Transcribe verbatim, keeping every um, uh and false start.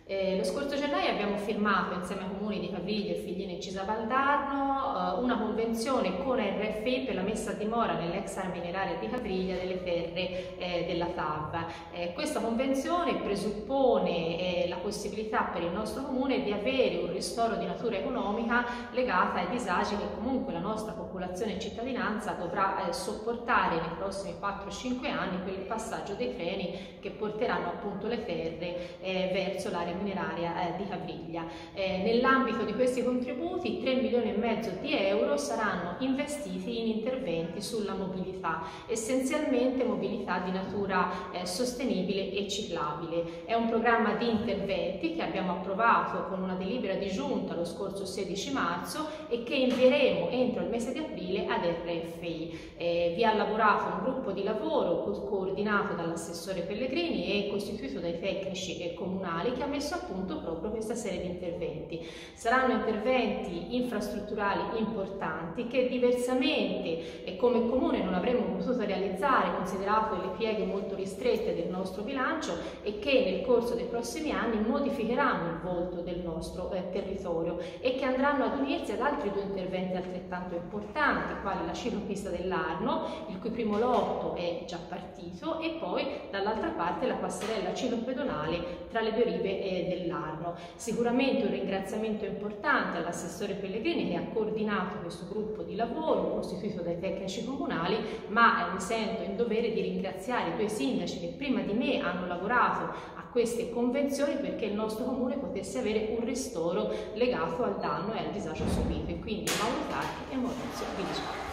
Eh, lo scorso gennaio abbiamo firmato insieme ai comuni di Caviglia, Figline e Cisavaldarno eh, una convenzione con R F I per la messa a dimora nell'ex area mineraria di Caviglia delle terre eh, della T A V. Eh, questa convenzione presuppone eh, la possibilità per il nostro comune di avere un ristoro di natura economica legata ai disagi che comunque la nostra popolazione e cittadinanza dovrà eh, sopportare nei prossimi quattro cinque anni per il passaggio dei treni che porteranno appunto le terre eh, verso l'area mineraria eh, di Caviglia. Eh, nell'ambito di questi contributi tre milioni e mezzo di euro saranno investiti in interventi sulla mobilità, essenzialmente mobilità di natura eh, sostenibile e ciclabile. È un programma di interventi che abbiamo approvato con una delibera di giunta lo scorso sedici marzo e che invieremo entro il mese di aprile ad R F I. Eh, vi ha lavorato un gruppo di lavoro co coordinato dall'assessore Pellegrini e costituito dai tecnici e comunali che ha messo a punto proprio questa serie di interventi. Saranno interventi infrastrutturali importanti che diversamente e come comune non avremmo potuto realizzare considerato le pieghe molto ristrette del nostro bilancio e che nel corso dei prossimi anni modificheranno il volto del nostro eh, territorio e che andranno ad unirsi ad altri due interventi altrettanto importanti, quali la ciclopista dell'Arno, il cui primo lotto è già partito, e poi dall'altra parte la passerella ciclopedonale tra le due rive eh, dell'Arno. Sicuramente un ringraziamento importante all'assessore Pellegrini che ha coordinato questo gruppo di lavoro costituito dai tecnici comunali, ma eh, mi sento in dovere di ringraziare i due sindaci che prima di me hanno lavorato a queste convenzioni perché il nostro comune potesse avere un ristoro legato al danno e al disagio subito, e quindi Mauro Tarchi e Maurizio Vici.